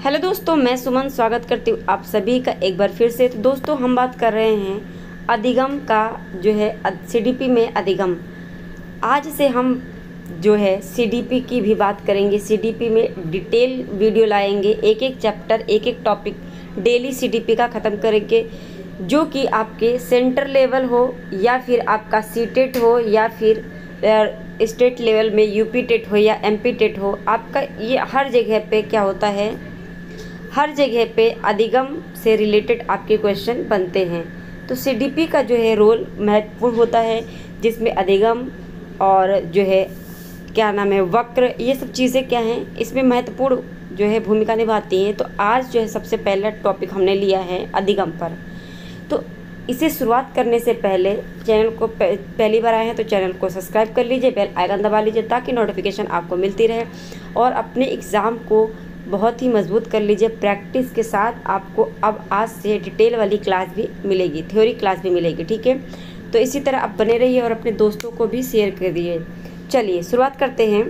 Hello दोस्तों, मैं सुमन स्वागत करती हूँ आप सभी का एक बार फिर से। तो दोस्तों हम बात कर रहे हैं अधिगम का जो है सीडीपी में अधिगम। आज से हम जो है सीडीपी की भी बात करेंगे। सीडीपी में डिटेल वीडियो लाएंगे, एक एक चैप्टर एक एक टॉपिक डेली सीडीपी का ख़त्म करेंगे, जो कि आपके सेंटर लेवल हो या फिर आपका सीटेट हो या फिर स्टेट लेवल में यूपी टेट हो या एमपी टेट हो। आपका ये हर जगह पे क्या होता है, हर जगह पे अधिगम से रिलेटेड आपके क्वेश्चन बनते हैं। तो सीडीपी का जो है रोल महत्वपूर्ण होता है, जिसमें अधिगम और जो है क्या नाम है वक्र, ये सब चीज़ें क्या हैं इसमें महत्वपूर्ण जो है भूमिका निभाती हैं। तो आज जो है सबसे पहला टॉपिक हमने लिया है अधिगम पर। तो इसे शुरुआत करने से पहले चैनल को पहली बार आए हैं तो चैनल को सब्सक्राइब कर लीजिए, बेल आइकन दबा लीजिए ताकि नोटिफिकेशन आपको मिलती रहे, और अपने एग्ज़ाम को बहुत ही मजबूत कर लीजिए। प्रैक्टिस के साथ आपको अब आज से डिटेल वाली क्लास भी मिलेगी, थ्योरी क्लास भी मिलेगी, ठीक है। तो इसी तरह आप बने रहिए और अपने दोस्तों को भी शेयर कर दिए। चलिए शुरुआत करते हैं,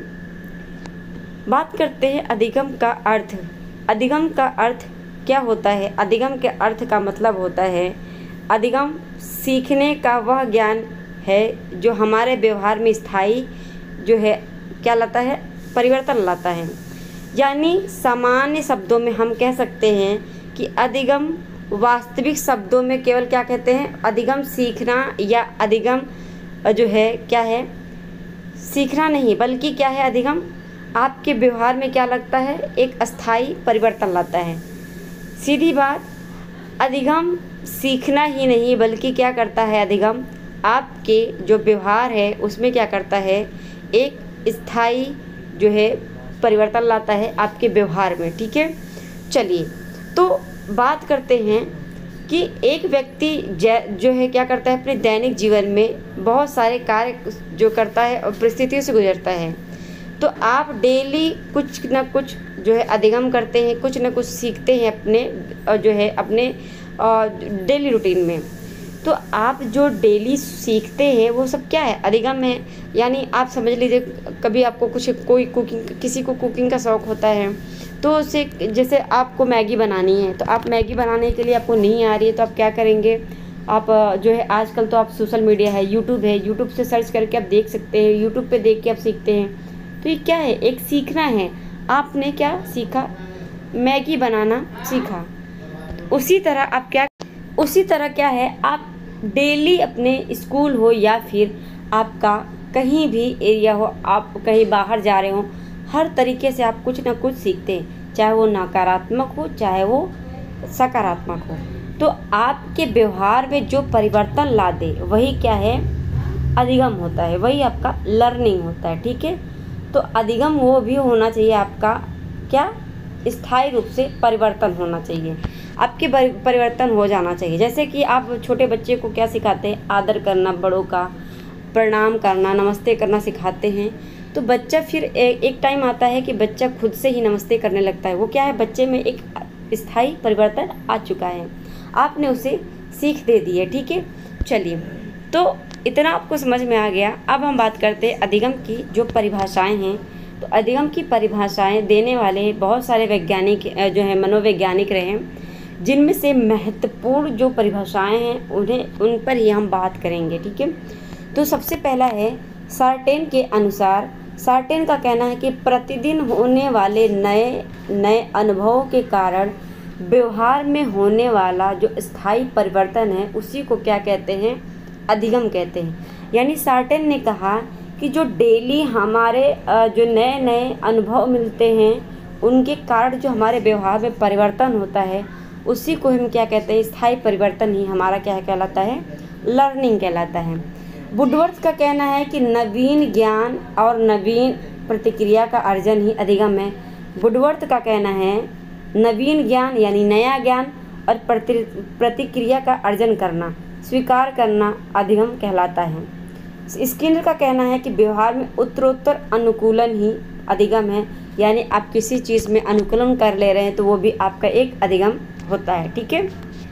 बात करते हैं अधिगम का अर्थ। अधिगम का अर्थ क्या होता है? अधिगम के अर्थ का मतलब होता है, अधिगम सीखने का वह ज्ञान है जो हमारे व्यवहार में स्थायी जो है क्या लाता है, परिवर्तन लाता है। यानी सामान्य शब्दों में हम कह सकते हैं कि अधिगम, वास्तविक शब्दों में केवल क्या कहते हैं, अधिगम सीखना, या अधिगम जो है क्या है, सीखना नहीं बल्कि क्या है, अधिगम आपके व्यवहार में क्या लगता है, एक अस्थाई परिवर्तन लाता है। सीधी बात, अधिगम सीखना ही नहीं बल्कि क्या करता है, अधिगम आपके जो व्यवहार है उसमें क्या करता है, एक स्थायी जो है परिवर्तन लाता है आपके व्यवहार में, ठीक है। चलिए तो बात करते हैं कि एक व्यक्ति जो है क्या करता है, अपने दैनिक जीवन में बहुत सारे कार्य जो करता है और परिस्थितियों से गुजरता है। तो आप डेली कुछ ना कुछ जो है अधिगम करते हैं, कुछ ना कुछ सीखते हैं अपने जो है अपने डेली रूटीन में। तो आप जो डेली सीखते हैं वो सब क्या है, अधिगम है। यानी आप समझ लीजिए कभी आपको कोई कुकिंग, किसी को कुकिंग का शौक़ होता है, तो उसे जैसे आपको मैगी बनानी है, तो आप मैगी बनाने के लिए आपको नहीं आ रही है तो आप क्या करेंगे, आप जो है आजकल तो आप सोशल मीडिया है, यूट्यूब है, यूट्यूब से सर्च करके आप देख सकते हैं, यूट्यूब पे देख के आप सीखते हैं। तो ये क्या है, एक सीखना है। आपने क्या सीखा, मैगी बनाना सीखा। उसी तरह क्या है, आप डेली अपने स्कूल हो या फिर आपका कहीं भी एरिया हो, आप कहीं बाहर जा रहे हो, हर तरीके से आप कुछ ना कुछ सीखते हैं, चाहे वो नकारात्मक हो चाहे वो सकारात्मक हो। तो आपके व्यवहार में जो परिवर्तन ला दे वही क्या है, अधिगम होता है, वही आपका लर्निंग होता है, ठीक है। तो अधिगम वो भी होना चाहिए आपका क्या, स्थायी रूप से परिवर्तन होना चाहिए, आपके परिवर्तन हो जाना चाहिए। जैसे कि आप छोटे बच्चे को क्या सिखाते हैं, आदर करना, बड़ों का प्रणाम करना, नमस्ते करना सिखाते हैं। तो बच्चा फिर एक टाइम आता है कि बच्चा खुद से ही नमस्ते करने लगता है। वो क्या है, बच्चे में एक स्थायी परिवर्तन आ चुका है, आपने उसे सीख दे दी है, ठीक है। चलिए तो इतना आपको समझ में आ गया। अब हम बात करते हैं अधिगम की जो परिभाषाएँ हैं। तो अधिगम की परिभाषाएं देने वाले बहुत सारे वैज्ञानिक जो है मनोवैज्ञानिक रहे हैं, जिनमें से महत्वपूर्ण जो परिभाषाएं हैं उन पर ही हम बात करेंगे, ठीक है। तो सबसे पहला है सार्टेन के अनुसार। सार्टेन का कहना है कि प्रतिदिन होने वाले नए अनुभवों के कारण व्यवहार में होने वाला जो स्थायी परिवर्तन है उसी को क्या कहते हैं, अधिगम कहते हैं। यानी सार्टेन ने कहा कि जो डेली हमारे जो नए नए अनुभव मिलते हैं उनके कारण जो हमारे व्यवहार में परिवर्तन होता है उसी को हम क्या कहते हैं, स्थायी परिवर्तन ही हमारा क्या कहलाता है, लर्निंग कहलाता है। वुडवर्थ का कहना है कि नवीन ज्ञान और नवीन प्रतिक्रिया का अर्जन ही अधिगम है। वुडवर्थ का कहना है नवीन ज्ञान यानी नया ज्ञान और प्रतिक्रिया का अर्जन करना, स्वीकार करना अधिगम कहलाता है। स्किनर का कहना है कि व्यवहार में उत्तरोत्तर अनुकूलन ही अधिगम है। यानी आप किसी चीज़ में अनुकूलन कर ले रहे हैं तो वो भी आपका एक अधिगम होता है, ठीक है।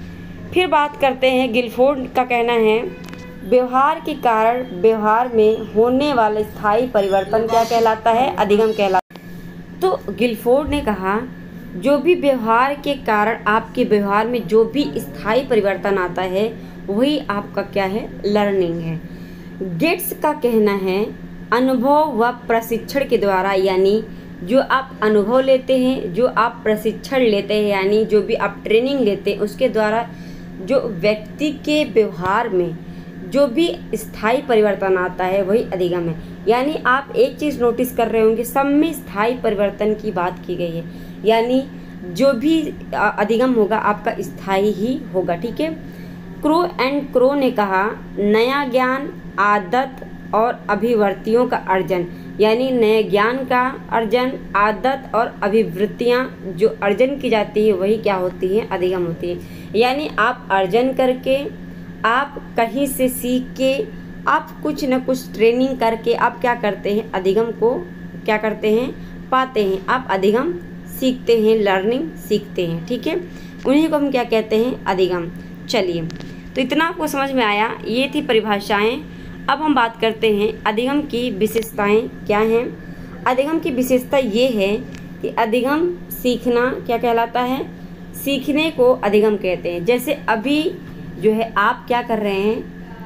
फिर बात करते हैं, गिलफोर्ड का कहना है व्यवहार के कारण व्यवहार में होने वाला स्थायी परिवर्तन क्या कहलाता है, अधिगम कहलाता है। तो गिलफोर्ड ने कहा जो भी व्यवहार के कारण आपके व्यवहार में जो भी स्थायी परिवर्तन आता है वही आपका क्या है, लर्निंग है। गेट्स का कहना है अनुभव व प्रशिक्षण के द्वारा, यानी जो आप अनुभव लेते हैं, जो आप प्रशिक्षण लेते हैं, यानी जो भी आप ट्रेनिंग लेते हैं उसके द्वारा जो व्यक्ति के व्यवहार में जो भी स्थायी परिवर्तन आता है वही अधिगम है। यानी आप एक चीज़ नोटिस कर रहे होंगे, सब में स्थायी परिवर्तन की बात की गई है, यानी जो भी अधिगम होगा आपका स्थायी ही होगा। ठीक है। क्रो एंड क्रो ने कहा नया ज्ञान, आदत और अभिवृत्तियों का अर्जन, यानी नए ज्ञान का अर्जन, आदत और अभिवृत्तियाँ जो अर्जन की जाती है वही क्या होती हैं, अधिगम होती है। यानी आप अर्जन करके, आप कहीं से सीख के, आप कुछ न कुछ ट्रेनिंग करके आप क्या करते हैं, अधिगम को क्या करते हैं, पाते हैं। आप अधिगम सीखते हैं, लर्निंग सीखते हैं। ठीक है, उन्हीं को हम क्या कहते हैं, अधिगम। चलिए, तो इतना आपको समझ में आया, ये थी परिभाषाएं। अब हम बात करते हैं अधिगम की विशेषताएं क्या हैं। अधिगम की विशेषता ये है कि अधिगम सीखना क्या कहलाता है, सीखने को अधिगम कहते हैं। जैसे अभी जो है आप क्या कर रहे हैं,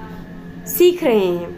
सीख रहे हैं।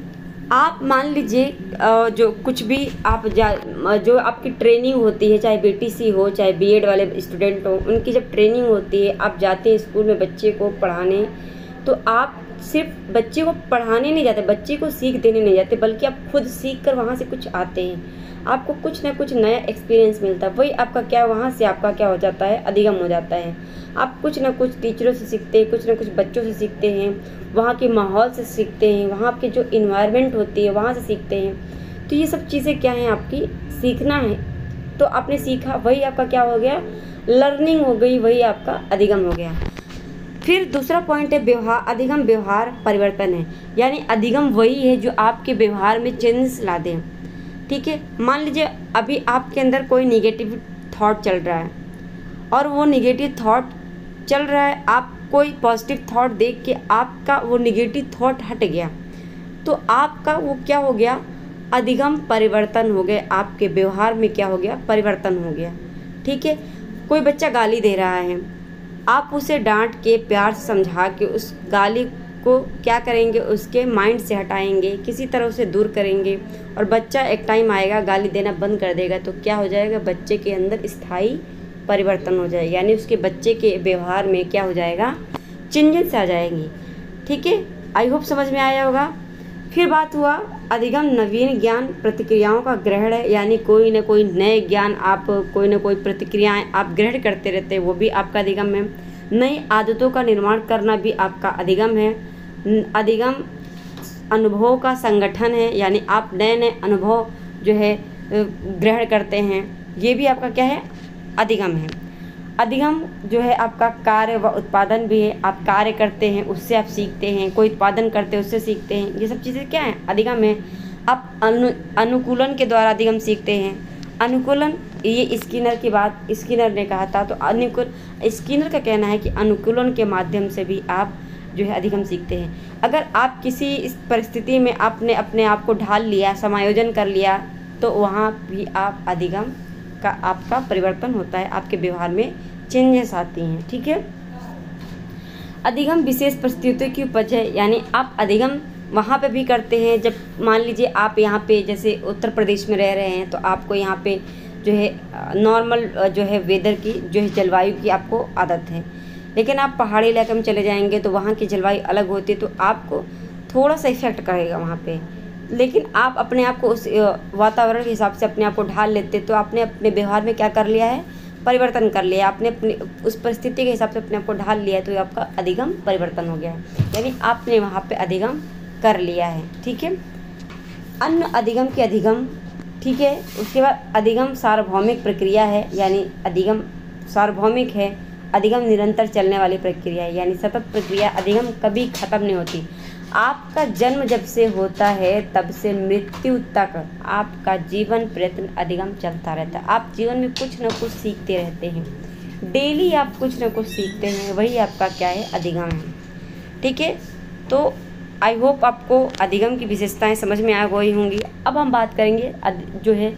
आप मान लीजिए जो कुछ भी आप जो आपकी ट्रेनिंग होती है, चाहे बीटीसी हो, चाहे बीएड वाले स्टूडेंट हो, उनकी जब ट्रेनिंग होती है, आप जाते हैं स्कूल में बच्चे को पढ़ाने, तो आप सिर्फ बच्चे को पढ़ाने नहीं जाते, बच्चे को सीख देने नहीं जाते, बल्कि आप खुद सीख कर वहाँ से कुछ आते हैं, आपको कुछ ना कुछ नया एक्सपीरियंस मिलता है। वही आपका क्या, वहाँ से आपका क्या हो जाता है, अधिगम हो जाता है। आप कुछ ना कुछ टीचरों से सीखते हैं, कुछ ना कुछ बच्चों से सीखते हैं, वहाँ के माहौल से सीखते हैं, वहाँ के जो इन्वायरमेंट होती है वहाँ से सीखते हैं। तो ये सब चीज़ें क्या हैं, आपकी सीखना है। तो आपने सीखा, वही आपका क्या हो गया, लर्निंग हो गई, वही आपका अधिगम हो गया। फिर दूसरा पॉइंट है व्यवहार। अधिगम व्यवहार परिवर्तन है, यानी अधिगम वही है जो आपके व्यवहार में चेंजेस ला दें। ठीक है, मान लीजिए अभी आपके अंदर कोई निगेटिव थॉट चल रहा है और वो निगेटिव थॉट चल रहा है, आप कोई पॉजिटिव थॉट देख के आपका वो निगेटिव थॉट हट गया, तो आपका वो क्या हो गया, अधिगम परिवर्तन हो गया। आपके व्यवहार में क्या हो गया, परिवर्तन हो गया। ठीक है, कोई बच्चा गाली दे रहा है, आप उसे डांट के प्यार से समझा के उस गाली को क्या करेंगे, उसके माइंड से हटाएंगे, किसी तरह उसे दूर करेंगे, और बच्चा एक टाइम आएगा गाली देना बंद कर देगा, तो क्या हो जाएगा, बच्चे के अंदर स्थायी परिवर्तन हो जाएगा, यानी उसके बच्चे के व्यवहार में क्या हो जाएगा, चेंजेस आ जाएंगी। ठीक है, आई होप समझ में आया होगा। फिर बात हुआ अधिगम नवीन ज्ञान प्रतिक्रियाओं का ग्रहण है, यानी कोई न कोई नए ज्ञान, आप कोई न कोई प्रतिक्रियाएं आप ग्रहण करते रहते हैं, वो भी आपका अधिगम है। नई आदतों का निर्माण करना भी आपका अधिगम है। अधिगम अनुभवों का संगठन है, यानी आप नए नए अनुभव जो है ग्रहण करते हैं, ये भी आपका क्या है, अधिगम है। अधिगम जो है आपका कार्य व उत्पादन भी है, आप कार्य करते हैं उससे आप सीखते हैं, कोई उत्पादन करते हैं उससे सीखते हैं, ये सब चीज़ें क्या हैं, अधिगम है। आप अनुकूलन के द्वारा अधिगम सीखते हैं। अनुकूलन, ये स्किनर की बात स्किनर ने कहा था, तो स्किनर का कहना है कि अनुकूलन के माध्यम से भी आप जो है अधिगम सीखते हैं। अगर आप किसी इस परिस्थिति में आपने अपने आप को ढाल लिया, समायोजन कर लिया, तो वहाँ भी आप अधिगम का आपका परिवर्तन होता है, आपके व्यवहार में चेंजेस आती हैं। ठीक है, अधिगम विशेष परिस्थितियों की उपज है, यानी आप अधिगम वहाँ पे भी करते हैं। जब मान लीजिए आप यहाँ पे जैसे उत्तर प्रदेश में रह रहे हैं, तो आपको यहाँ पे जो है नॉर्मल जो है वेदर की जो है जलवायु की आपको आदत है, लेकिन आप पहाड़ी इलाके में चले जाएंगे तो वहाँ की जलवायु अलग होती है, तो आपको थोड़ा सा इफेक्ट करेगा वहाँ पे। लेकिन आप अपने आप को उस वातावरण के हिसाब से अपने आप को ढाल लेते, तो आपने अपने व्यवहार में क्या कर लिया है, परिवर्तन कर लिया, आपने अपनी उस परिस्थिति के हिसाब से अपने आप को ढाल लिया, तो आपका अधिगम परिवर्तन हो गया है, यानी आपने वहाँ पे अधिगम कर लिया है। ठीक है, अन्य अधिगम के अधिगम। ठीक है, उसके बाद अधिगम सार्वभौमिक प्रक्रिया है, यानी अधिगम सार्वभौमिक है। अधिगम निरंतर चलने वाली प्रक्रिया है, यानी सतत प्रक्रिया, अधिगम कभी ख़त्म नहीं होती। आपका जन्म जब से होता है तब से मृत्यु तक आपका जीवन प्रयत्न अधिगम चलता रहता है। आप जीवन में कुछ न कुछ सीखते रहते हैं, डेली आप कुछ न कुछ सीखते हैं, वही आपका क्या है, अधिगम है। ठीक है, तो आई होप आपको अधिगम की विशेषताएं समझ में आ गई होंगी। अब हम बात करेंगे जो है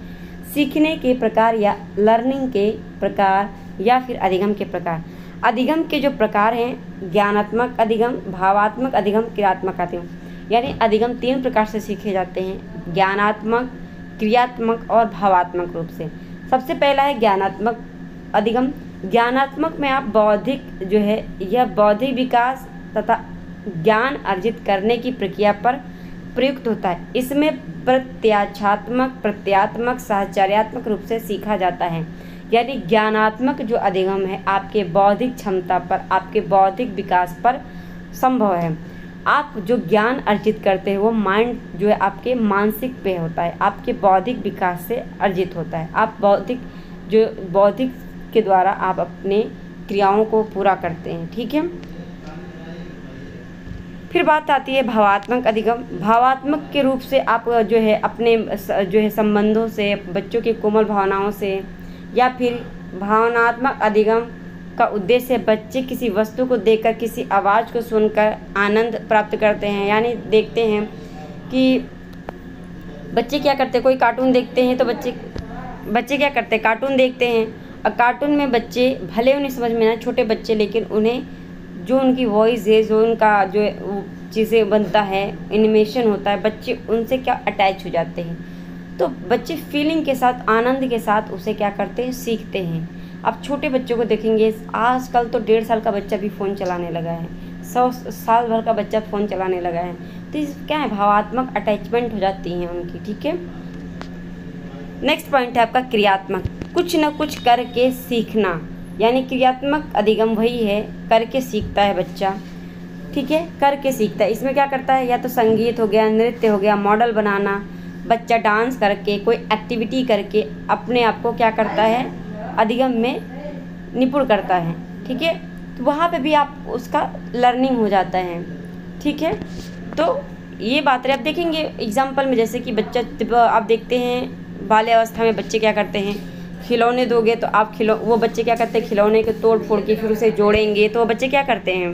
सीखने के प्रकार या लर्निंग के प्रकार या फिर अधिगम के प्रकार। अधिगम के जो प्रकार हैं, ज्ञानात्मक अधिगम, भावात्मक अधिगम, क्रियात्मक अधिगम। यानी अधिगम 3 प्रकार से सीखे जाते हैं, ज्ञानात्मक, क्रियात्मक और भावात्मक रूप से। सबसे पहला है ज्ञानात्मक अधिगम। ज्ञानात्मक में आप बौद्धिक जो है यह बौद्धिक विकास तथा ज्ञान अर्जित करने की प्रक्रिया पर प्रयुक्त होता है। इसमें प्रत्याक्षात्मक, प्रत्यात्मक, साहचर्यात्मक रूप से सीखा जाता है। यानी ज्ञानात्मक जो अधिगम है आपके बौद्धिक क्षमता पर, आपके बौद्धिक विकास पर संभव है। आप जो ज्ञान अर्जित करते हैं वो माइंड जो है आपके मानसिक पे होता है, आपके बौद्धिक विकास से अर्जित होता है। आप बौद्धिक के द्वारा आप अपने क्रियाओं को पूरा करते हैं। ठीक है, फिर बात आती है भावात्मक अधिगम। भावात्मक के रूप से आप जो है अपने जो है संबंधों से, बच्चों की कोमल भावनाओं से, या फिर भावनात्मक अधिगम का उद्देश्य बच्चे किसी वस्तु को देखकर, किसी आवाज़ को सुनकर आनंद प्राप्त करते हैं। यानी देखते हैं कि बच्चे क्या करते हैं, कोई कार्टून देखते हैं तो बच्चे क्या करते हैं, कार्टून देखते हैं। और कार्टून में बच्चे भले उन्हें समझ में ना, छोटे बच्चे, लेकिन उन्हें जो उनकी वॉइस है, जो उनका जो चीज़ें बनता है, एनिमेशन होता है, बच्चे उनसे क्या अटैच हो जाते हैं। तो बच्चे फीलिंग के साथ, आनंद के साथ उसे क्या करते हैं, सीखते हैं। आप छोटे बच्चों को देखेंगे, आजकल तो 1.5 साल का बच्चा भी फ़ोन चलाने लगा है, 100 साल भर का बच्चा फ़ोन चलाने लगा है। तो इस क्या है, भावात्मक अटैचमेंट हो जाती हैं उनकी। ठीक है, नेक्स्ट पॉइंट है आपका क्रियात्मक। कुछ न कुछ करके सीखना। यानी क्रियात्मक अधिगम वही है, करके सीखता है बच्चा। ठीक है, करके सीखता है। इसमें क्या करता है, या तो संगीत हो गया, नृत्य हो गया, मॉडल बनाना, बच्चा डांस करके, कोई एक्टिविटी करके अपने आप को क्या करता है, अधिगम में निपुण करता है। ठीक है, तो वहाँ पे भी आप उसका लर्निंग हो जाता है। ठीक है, तो ये बात रही। आप देखेंगे एग्जाम्पल में, जैसे कि बच्चा, आप देखते हैं बाल्यावस्था में बच्चे क्या करते हैं, खिलौने दोगे तो आप वो बच्चे क्या करते हैं, खिलौने को तोड़ फोड़ के फिर उसे जोड़ेंगे। तो बच्चे क्या करते हैं,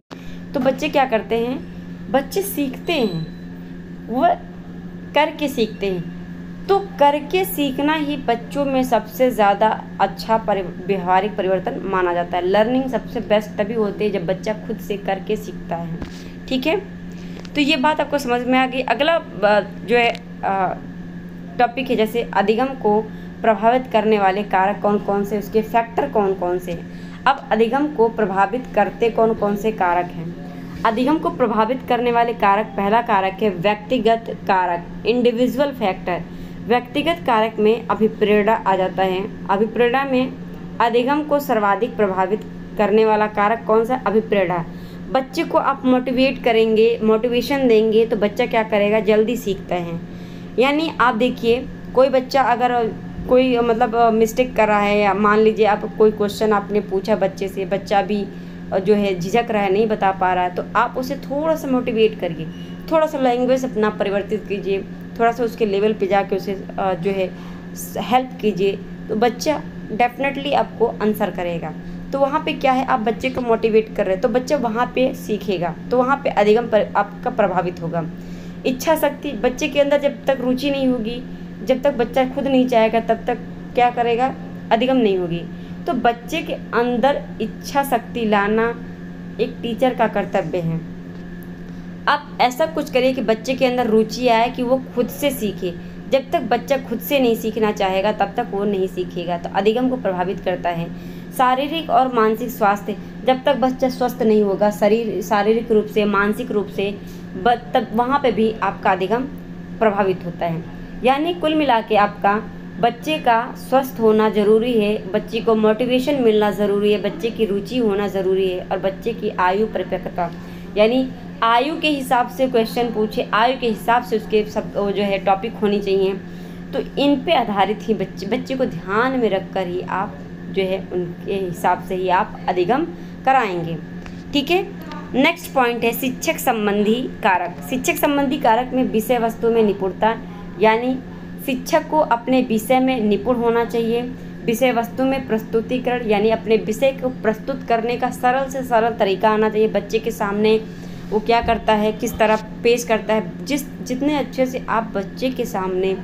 बच्चे सीखते हैं, वो करके सीखते हैं। तो करके सीखना ही बच्चों में सबसे ज़्यादा अच्छा व्यवहारिक परिवर्तन माना जाता है। लर्निंग सबसे बेस्ट तभी होती है जब बच्चा खुद से करके सीखता है। ठीक है, तो ये बात आपको समझ में आ गई। अगला जो है टॉपिक है, जैसे अधिगम को प्रभावित करने वाले कारक कौन कौन से, उसके फैक्टर कौन कौन से। अब अधिगम को प्रभावित करते कौन कौन से कारक हैं। अधिगम को प्रभावित करने वाले कारक, पहला कारक है व्यक्तिगत कारक, इंडिविजुअल फैक्टर। व्यक्तिगत कारक में अभिप्रेरणा आ जाता है। अभिप्रेरणा में अधिगम को सर्वाधिक प्रभावित करने वाला कारक कौन सा, अभिप्रेरणा। बच्चे को आप मोटिवेट करेंगे, मोटिवेशन देंगे तो बच्चा क्या करेगा, जल्दी सीखता है। यानी आप देखिए, कोई बच्चा अगर कोई मिस्टेक कर रहा है, या मान लीजिए आप कोई क्वेश्चन आपने पूछा बच्चे से, बच्चा भी जो है झिझक रहा है, नहीं बता पा रहा है, तो आप उसे थोड़ा सा मोटिवेट करिए, थोड़ा सा लैंग्वेज अपना परिवर्तित कीजिए, थोड़ा सा उसके लेवल पे जाके उसे जो है हेल्प कीजिए, तो बच्चा डेफिनेटली आपको आंसर करेगा। तो वहाँ पे क्या है, आप बच्चे को मोटिवेट कर रहे हैं तो बच्चा वहाँ पे सीखेगा, तो वहाँ पे अधिगम पर आपका प्रभावित होगा। इच्छा शक्ति, बच्चे के अंदर जब तक रुचि नहीं होगी, जब तक बच्चा खुद नहीं चाहेगा, तब तक क्या करेगा, अधिगम नहीं होगी। तो बच्चे के अंदर इच्छा शक्ति लाना एक टीचर का कर्तव्य है। आप ऐसा कुछ करिए कि बच्चे के अंदर रुचि आए, कि वो खुद से सीखे। जब तक बच्चा खुद से नहीं सीखना चाहेगा तब तक वो नहीं सीखेगा। तो अधिगम को प्रभावित करता है शारीरिक और मानसिक स्वास्थ्य। जब तक बच्चा स्वस्थ नहीं होगा शारीरिक रूप से, मानसिक रूप से, तब वहाँ पे भी आपका अधिगम प्रभावित होता है। यानी कुल मिला के आपका बच्चे का स्वस्थ होना ज़रूरी है, बच्चे को मोटिवेशन मिलना ज़रूरी है, बच्चे की रुचि होना ज़रूरी है, और बच्चे की आयु परिपक्वता, यानी आयु के हिसाब से क्वेश्चन पूछे, आयु के हिसाब से उसके सब जो है टॉपिक होनी चाहिए। तो इन पे आधारित ही बच्चे को ध्यान में रख कर ही आप जो है उनके हिसाब से ही आप अधिगम कराएंगे। ठीक है, नेक्स्ट पॉइंट है शिक्षक संबंधी कारक। शिक्षक संबंधी कारक में विषय वस्तु में निपुणता, यानी शिक्षक को अपने विषय में निपुण होना चाहिए। विषय वस्तु में प्रस्तुतिकरण, यानी अपने विषय को प्रस्तुत करने का सरल से सरल तरीका आना चाहिए। बच्चे के सामने वो क्या करता है, किस तरह पेश करता है, जितने अच्छे से आप बच्चे के सामने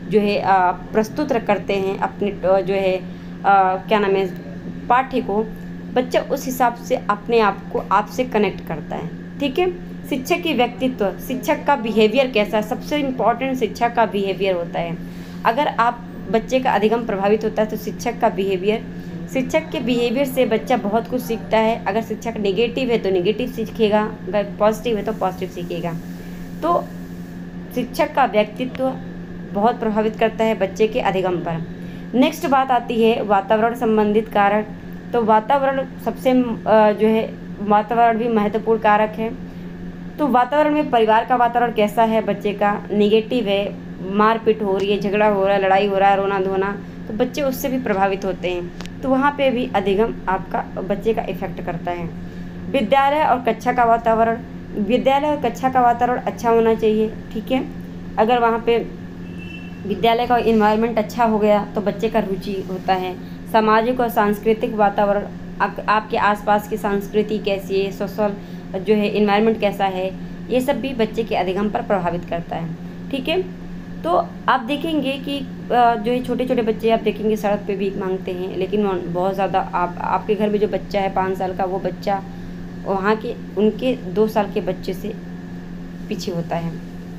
जो है प्रस्तुत करते हैं अपने जो है क्या नाम है पाठ्य को, बच्चा उस हिसाब से अपने आप को आपसे कनेक्ट करता है। ठीक है। शिक्षक की व्यक्तित्व, शिक्षक का बिहेवियर कैसा है, सबसे इम्पॉर्टेंट शिक्षक का बिहेवियर होता है। अगर आप बच्चे का अधिगम प्रभावित होता है तो शिक्षक का बिहेवियर, शिक्षक के बिहेवियर से बच्चा बहुत कुछ सीखता है। अगर शिक्षक नेगेटिव है तो नेगेटिव सीखेगा, अगर पॉजिटिव है तो पॉजिटिव सीखेगा। तो शिक्षक का व्यक्तित्व बहुत प्रभावित करता है बच्चे के अधिगम पर। नेक्स्ट बात आती है वातावरण संबंधित कारक। तो वातावरण सबसे जो है वातावरण भी महत्वपूर्ण कारक है। तो वातावरण में परिवार का वातावरण कैसा है, बच्चे का नेगेटिव है, मारपीट हो रही है, झगड़ा हो रहा है, लड़ाई हो रहा है, रोना धोना, तो बच्चे उससे भी प्रभावित होते हैं। तो वहाँ पे भी अधिगम आपका बच्चे का इफेक्ट करता है। विद्यालय और कक्षा का वातावरण, विद्यालय और कक्षा का वातावरण अच्छा होना चाहिए। ठीक है। अगर वहाँ पे विद्यालय का इन्वायरमेंट अच्छा हो गया तो बच्चे का रुचि होता है। सामाजिक और सांस्कृतिक वातावरण, आपके आसपास की संस्कृति कैसी है, सोशल जो है इन्वायरमेंट कैसा है, ये सब भी बच्चे के अधिगम पर प्रभावित करता है। ठीक है। तो आप देखेंगे कि जो है छोटे छोटे बच्चे आप देखेंगे सड़क पे भीख मांगते हैं, लेकिन बहुत ज़्यादा आपके घर में जो बच्चा है 5 साल का, वो बच्चा वहाँ के उनके 2 साल के बच्चे से पीछे होता है।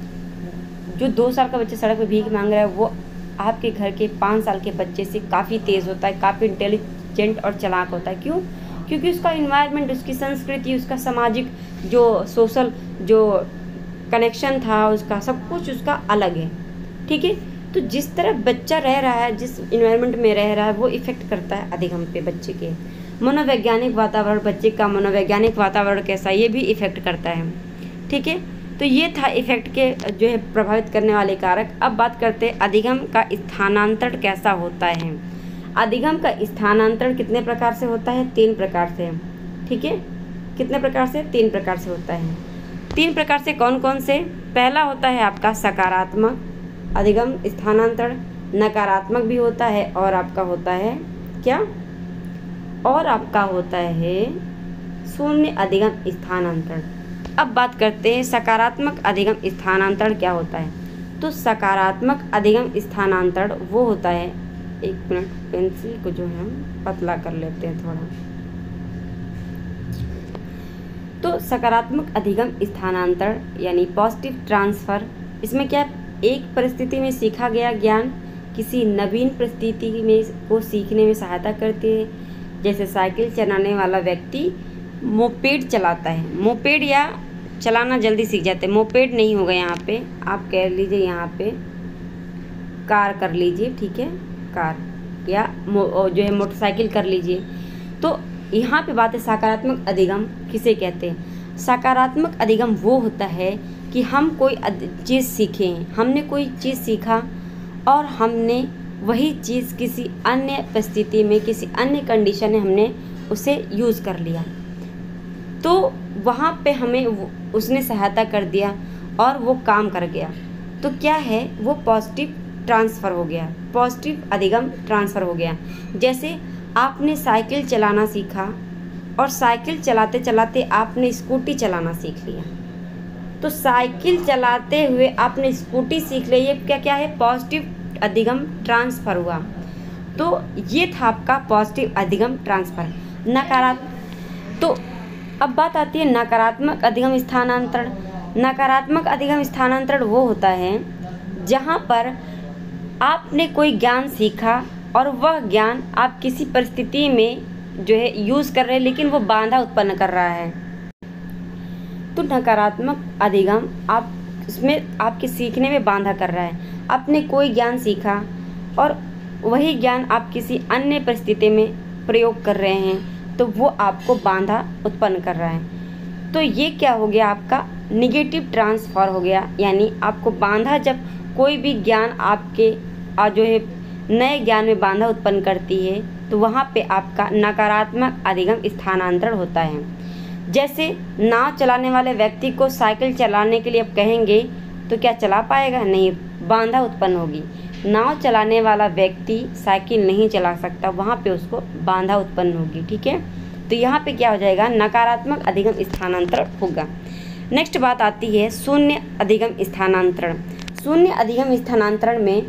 जो 2 साल का बच्चा सड़क पे भीख मांग रहा है वो आपके घर के 5 साल के बच्चे से काफ़ी तेज़ होता है, काफ़ी इंटेलिजेंट और चालाक होता है। क्यों? क्योंकि उसका इन्वायरमेंट, उसकी संस्कृति, उसका सामाजिक जो सोशल जो कनेक्शन था, उसका सब कुछ उसका अलग है। ठीक है। तो जिस तरह बच्चा रह रहा है, जिस इन्वायरमेंट में रह रहा है, वो इफ़ेक्ट करता है अधिगम पे बच्चे के। मनोवैज्ञानिक वातावरण, बच्चे का मनोवैज्ञानिक वातावरण कैसा, ये भी इफ़ेक्ट करता है। ठीक है। तो ये था इफ़ेक्ट के जो है प्रभावित करने वाले कारक। अब बात करते हैं अधिगम का स्थानांतरण कैसा होता है। अधिगम का स्थानांतरण कितने प्रकार से होता है? 3 प्रकार से। ठीक है। कितने प्रकार से? 3 प्रकार से होता है। 3 प्रकार से कौन कौन से? पहला होता है आपका सकारात्मक अधिगम स्थानांतरण, नकारात्मक भी होता है, और आपका होता है क्या? और आपका होता है शून्य अधिगम स्थानांतरण। अब बात करते हैं सकारात्मक अधिगम स्थानांतरण क्या होता है। तो सकारात्मक अधिगम स्थानांतरण वो होता है, 1 मिनट पेंसिल को जो है हम पतला कर लेते हैं थोड़ा। तो सकारात्मक अधिगम स्थानांतरण यानी पॉजिटिव ट्रांसफ़र, इसमें क्या, एक परिस्थिति में सीखा गया ज्ञान किसी नवीन परिस्थिति में को सीखने में सहायता करती है। जैसे साइकिल चलाने वाला व्यक्ति मोपेड चलाता है, मोपेड या चलाना जल्दी सीख जाते हैं। मोपेड नहीं होगा यहाँ पे, आप कह लीजिए यहाँ पे कार कर लीजिए। ठीक है। कार या जो है मोटरसाइकिल कर लीजिए। तो यहाँ पे बात है सकारात्मक अधिगम किसे कहते हैं। सकारात्मक अधिगम वो होता है कि हम कोई चीज़ सीखें, हमने कोई चीज़ सीखा और हमने वही चीज़ किसी अन्य परिस्थिति में, किसी अन्य कंडीशन में हमने उसे यूज़ कर लिया, तो वहाँ पे हमें उसने सहायता कर दिया और वो काम कर गया। तो क्या है, वो पॉजिटिव ट्रांसफ़र हो गया, पॉजिटिव अधिगम ट्रांसफ़र हो गया। जैसे आपने साइकिल चलाना सीखा और साइकिल चलाते चलाते आपने स्कूटी चलाना सीख लिया, तो साइकिल चलाते हुए आपने स्कूटी सीख ली, ये क्या है, पॉजिटिव अधिगम ट्रांसफ़र हुआ। तो ये था आपका पॉजिटिव अधिगम ट्रांसफ़र। नकारात्मक, तो अब बात आती है नकारात्मक अधिगम स्थानांतरण। नकारात्मक अधिगम स्थानांतरण वो होता है जहाँ पर आपने कोई ज्ञान सीखा और वह ज्ञान आप किसी परिस्थिति में जो है यूज़ कर रहे हैं, लेकिन वो बाधा उत्पन्न कर रहा है। तो नकारात्मक अधिगम आप उसमें आपके सीखने में बाधा कर रहा है। आपने कोई ज्ञान सीखा और वही ज्ञान आप किसी अन्य परिस्थिति में प्रयोग कर रहे हैं, तो वो आपको बाधा उत्पन्न कर रहा है। तो ये क्या हो गया, आपका निगेटिव ट्रांसफ़र हो गया। यानी आपको बाधा, जब कोई भी ज्ञान आपके जो है नए ज्ञान में बाधा उत्पन्न करती है, तो वहाँ पे आपका नकारात्मक अधिगम स्थानांतरण होता है। जैसे नाव चलाने वाले व्यक्ति को साइकिल चलाने के लिए आप कहेंगे तो क्या चला पाएगा? नहीं, बाधा उत्पन्न होगी। नाव चलाने वाला व्यक्ति साइकिल नहीं चला सकता, वहाँ पे उसको बाधा उत्पन्न होगी। ठीक है। तो यहाँ पे क्या हो जाएगा, नकारात्मक अधिगम स्थानांतरण होगा। नेक्स्ट बात आती है शून्य अधिगम स्थानांतरण। शून्य अधिगम स्थानांतरण में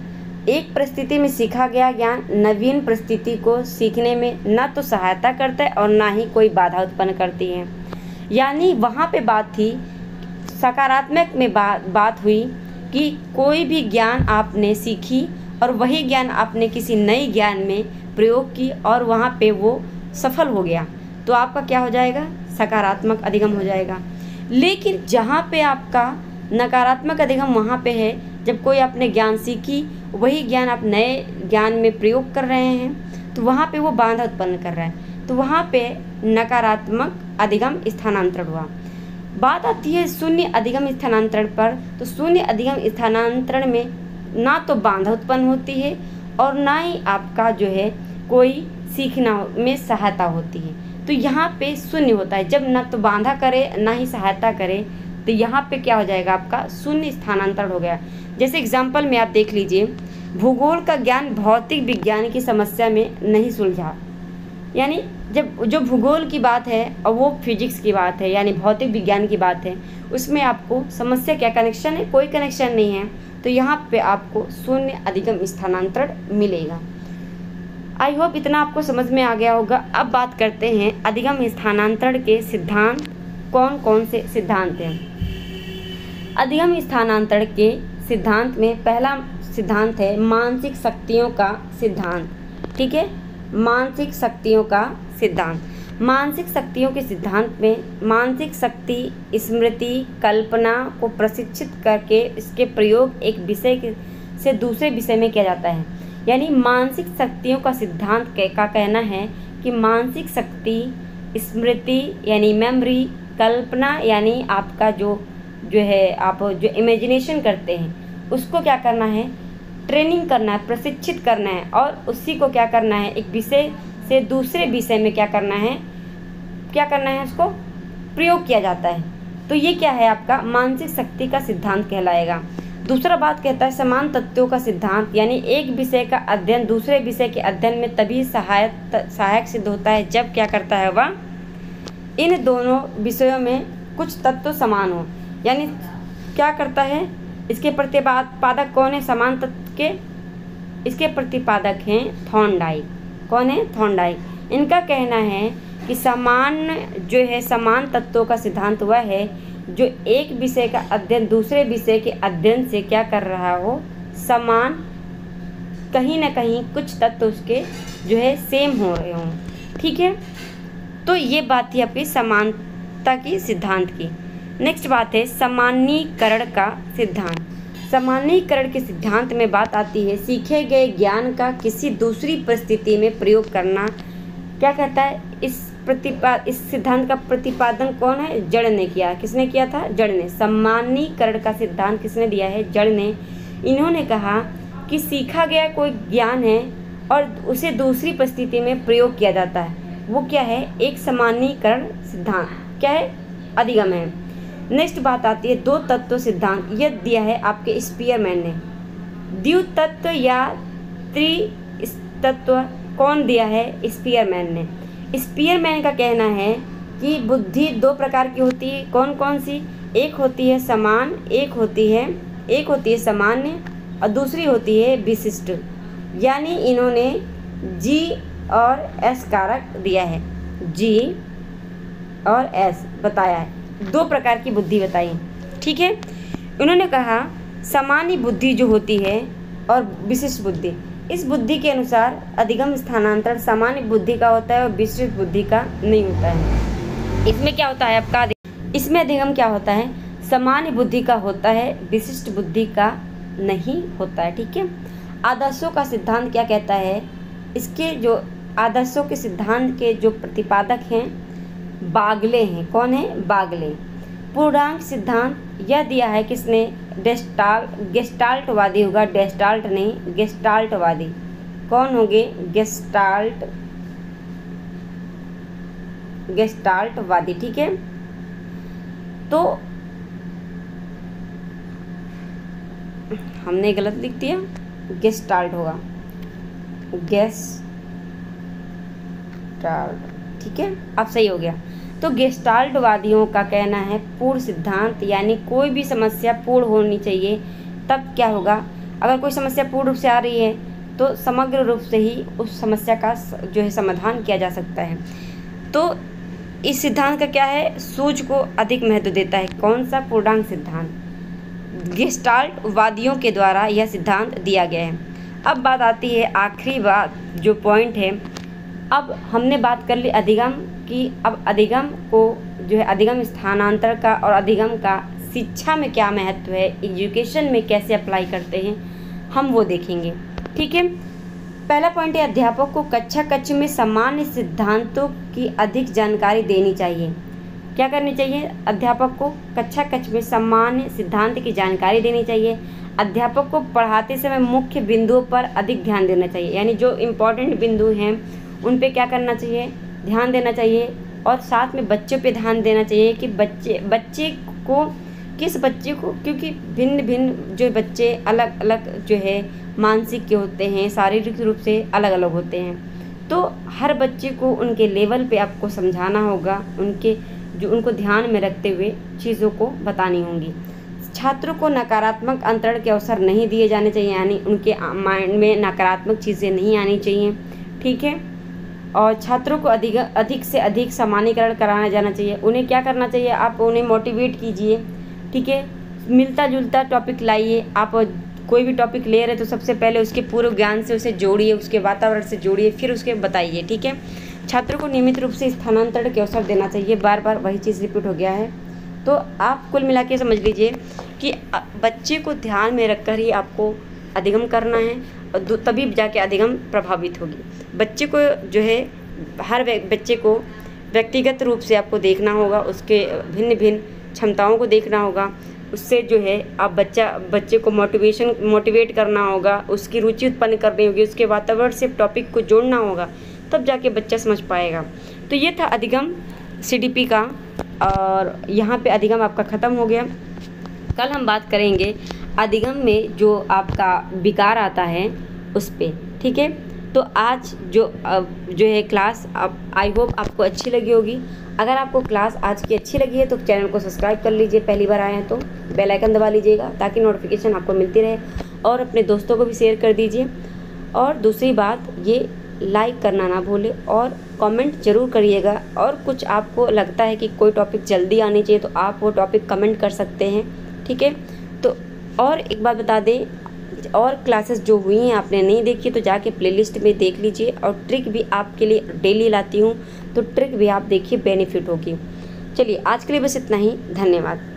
एक परिस्थिति में सीखा गया ज्ञान नवीन परिस्थिति को सीखने में न तो सहायता करता है और ना ही कोई बाधा उत्पन्न करती है। यानी वहाँ पे बात थी, सकारात्मक में बात हुई कि कोई भी ज्ञान आपने सीखी और वही ज्ञान आपने किसी नई ज्ञान में प्रयोग की और वहाँ पे वो सफल हो गया, तो आपका क्या हो जाएगा, सकारात्मक अधिगम हो जाएगा। लेकिन जहाँ पे आपका नकारात्मक अधिगम वहाँ पे है, जब कोई आपने ज्ञान सीखी वही ज्ञान आप नए ज्ञान में प्रयोग कर रहे हैं, तो वहाँ पे वो बाधा उत्पन्न कर रहा है, तो वहाँ पे नकारात्मक अधिगम स्थानांतरण हुआ। बात आती है शून्य अधिगम स्थानांतरण पर, तो शून्य अधिगम स्थानांतरण में ना तो बाधा उत्पन्न होती है और ना ही आपका जो है कोई सीखना में सहायता होती है। तो यहाँ पे शून्य होता है, जब ना तो बाधा करे ना ही सहायता करे, तो यहाँ पे क्या हो जाएगा, आपका शून्य स्थानांतरण हो गया। जैसे एग्जाम्पल में आप देख लीजिए, भूगोल का ज्ञान भौतिक विज्ञान की समस्या में नहीं सुलझा। यानी जब जो भूगोल की बात है और वो फिजिक्स की बात है, यानी भौतिक विज्ञान की बात है, उसमें आपको समस्या क्या कनेक्शन है, कोई कनेक्शन नहीं है, तो यहाँ पे आपको शून्य अधिगम स्थानांतरण मिलेगा। आई होप इतना आपको समझ में आ गया होगा। अब बात करते हैं अधिगम स्थानांतरण के सिद्धांत, कौन कौन से सिद्धांत हैं। अधिगम स्थानांतरण के सिद्धांत में पहला सिद्धांत है मानसिक शक्तियों का सिद्धांत। ठीक है, मानसिक शक्तियों का सिद्धांत। मानसिक शक्तियों के सिद्धांत में मानसिक शक्ति स्मृति कल्पना को प्रशिक्षित करके इसके प्रयोग एक विषय से दूसरे विषय में किया जाता है। यानी मानसिक शक्तियों का सिद्धांत का कहना है कि मानसिक शक्ति स्मृति यानी मेमोरी, कल्पना यानी आपका जो है आप जो इमेजिनेशन करते हैं उसको क्या करना है, ट्रेनिंग करना है, प्रशिक्षित करना है, और उसी को क्या करना है, एक विषय से दूसरे विषय में क्या करना है उसको प्रयोग किया जाता है। तो ये क्या है, आपका मानसिक शक्ति का सिद्धांत कहलाएगा। दूसरा बात कहता है समान तत्वों का सिद्धांत, यानी एक विषय का अध्ययन दूसरे विषय के अध्ययन में तभी सहायक सिद्ध होता है जब क्या करता है वह इन दोनों विषयों में कुछ तत्व समान हो। यानी क्या करता है, इसके प्रतिपादक कौन है, समान तत्व के इसके प्रतिपादक हैं थॉर्नडाइक। कौन है, थॉर्नडाइक। इनका कहना है कि समान तत्वों का सिद्धांत वह है जो एक विषय का अध्ययन दूसरे विषय के अध्ययन से क्या कर रहा हो, समान, कहीं ना कहीं कुछ तत्व उसके जो है सेम हो रहे हों। ठीक है, तो ये बात थी आपकी समानता की सिद्धांत की। नेक्स्ट बात है सामान्यीकरण का सिद्धांत। सामान्यीकरण के सिद्धांत में बात आती है सीखे गए ज्ञान का किसी दूसरी परिस्थिति में प्रयोग करना। क्या कहता है, इस सिद्धांत का प्रतिपादन कौन है, जड़ ने किया। किसने किया था, जड़ ने। सामान्यीकरण का सिद्धांत किसने दिया है, जड़ ने। इन्होंने कहा कि सीखा गया कोई ज्ञान है और उसे दूसरी परिस्थिति में प्रयोग किया जाता है, वो क्या है, एक सामान्यीकरण सिद्धांत क्या है, अधिगम है। नेक्स्ट बात आती है दो तत्व सिद्धांत। यह दिया है आपके स्पीयरमैन ने। द्वितत्व या त्रितत्व कौन दिया है, स्पीयरमैन ने। स्पीयरमैन का कहना है कि बुद्धि दो प्रकार की होती है, कौन कौन सी, एक होती है समान, एक होती है सामान्य और दूसरी होती है विशिष्ट। यानी इन्होंने जी और एस कारक दिया है, जी और एस बताया है, दो प्रकार की बुद्धि बताई। ठीक है, उन्होंने कहा सामान्य बुद्धि जो होती है और विशिष्ट बुद्धि, इस बुद्धि के अनुसार अधिगम स्थानांतरण सामान्य बुद्धि का होता है और विशिष्ट बुद्धि का नहीं होता है। इसमें क्या होता है आपका, इसमें अधिगम क्या होता है, सामान्य बुद्धि का होता है, विशिष्ट बुद्धि का नहीं होता है। ठीक है, आदर्शों का सिद्धांत क्या कहता है, इसके जो आदर्शों के सिद्धांत के जो प्रतिपादक हैं बागले हैं। कौन है, बागले। पूर्णांक सिद्धांत यह दिया है किसने, गेस्टाल्टवादी होगा, डेस्टाल्ट नहीं, गेस्टाल्टवादी। कौन होंगे, गेस्टाल्टवादी। ठीक है, तो हमने गलत लिख दिया, गेस्टाल्ट होगा, गेस्टाल्ट। ठीक है, अब सही हो गया। तो गेस्टाल्टवादियों का कहना है पूर्ण सिद्धांत, यानी कोई भी समस्या पूर्ण होनी चाहिए, तब क्या होगा, अगर कोई समस्या पूर्ण रूप से आ रही है तो समग्र रूप से ही उस समस्या का जो है समाधान किया जा सकता है। तो इस सिद्धांत का क्या है, सूझ को अधिक महत्व देता है। कौन सा? पूर्णांक सिद्धांत। गेस्टाल्ट वादियों के द्वारा यह सिद्धांत दिया गया है। अब बात आती है आखिरी बात जो पॉइंट है। अब हमने बात कर ली अधिगम की। अब अधिगम को जो है अधिगम स्थानांतरण का और अधिगम का शिक्षा में क्या महत्व है, एजुकेशन में कैसे अप्लाई करते हैं, हम वो देखेंगे। ठीक है। पहला पॉइंट है अध्यापक को कक्षा में सामान्य सिद्धांतों की अधिक जानकारी देनी चाहिए। क्या करनी चाहिए? अध्यापक को कक्षा में सामान्य सिद्धांत की जानकारी देनी चाहिए। अध्यापक को पढ़ाते समय मुख्य बिंदुओं पर अधिक ध्यान देना चाहिए, यानी जो इम्पोर्टेंट बिंदु हैं उन पे क्या करना चाहिए, ध्यान देना चाहिए। और साथ में बच्चों पे ध्यान देना चाहिए कि बच्चे को किस बच्चे को, क्योंकि भिन्न भिन्न जो बच्चे अलग अलग जो है मानसिक के होते हैं, शारीरिक रूप से अलग अलग होते हैं। तो हर बच्चे को उनके लेवल पे आपको समझाना होगा, उनको ध्यान में रखते हुए चीज़ों को बतानी होंगी। छात्रों को नकारात्मक अंतरण के अवसर नहीं दिए जाने चाहिए, यानी उनके माइंड में नकारात्मक चीज़ें नहीं आनी चाहिए। ठीक है। और छात्रों को अधिक से अधिक सामान्यीकरण कराया जाना चाहिए। उन्हें क्या करना चाहिए, आप उन्हें मोटिवेट कीजिए। ठीक है। मिलता जुलता टॉपिक लाइए। आप कोई भी टॉपिक ले रहे तो सबसे पहले उसके पूर्व ज्ञान से उसे जोड़िए, उसके वातावरण से जोड़िए, फिर उसके बताइए। ठीक है। छात्रों को नियमित रूप से स्थानांतरण के अवसर देना चाहिए। बार बार वही चीज़ रिपीट हो गया है। तो आप कुल मिला के समझ लीजिए कि बच्चे को ध्यान में रखकर ही आपको अधिगम करना है, और तभी जाके अधिगम प्रभावित होगी। बच्चे को जो है हर बच्चे को व्यक्तिगत रूप से आपको देखना होगा, उसके भिन्न भिन्न क्षमताओं को देखना होगा। उससे जो है आप बच्चे को मोटिवेट करना होगा, उसकी रुचि उत्पन्न करनी होगी, उसके वातावरण से टॉपिक को जोड़ना होगा, तब जाके बच्चा समझ पाएगा। तो ये था अधिगम CDP का, और यहाँ पे अधिगम आपका ख़त्म हो गया। कल हम बात करेंगे अधिगम में जो आपका विकार आता है उस पर। ठीक है। तो आज जो है क्लास आई होप आपको अच्छी लगी होगी। अगर आपको क्लास आज की अच्छी लगी है तो चैनल को सब्सक्राइब कर लीजिए, पहली बार आए हैं तो बेल आइकन दबा लीजिएगा ताकि नोटिफिकेशन आपको मिलती रहे, और अपने दोस्तों को भी शेयर कर दीजिए। और दूसरी बात, ये लाइक करना ना भूलें और कमेंट ज़रूर करिएगा। और कुछ आपको लगता है कि कोई टॉपिक जल्दी आनी चाहिए तो आप वो टॉपिक कमेंट कर सकते हैं। ठीक है। तो और एक बात बता दें, और क्लासेस जो हुई हैं आपने नहीं देखी तो जाके प्लेलिस्ट में देख लीजिए। और ट्रिक भी आपके लिए डेली लाती हूँ, तो ट्रिक भी आप देखिए, बेनिफिट होगी। चलिए आज के लिए बस इतना ही। धन्यवाद।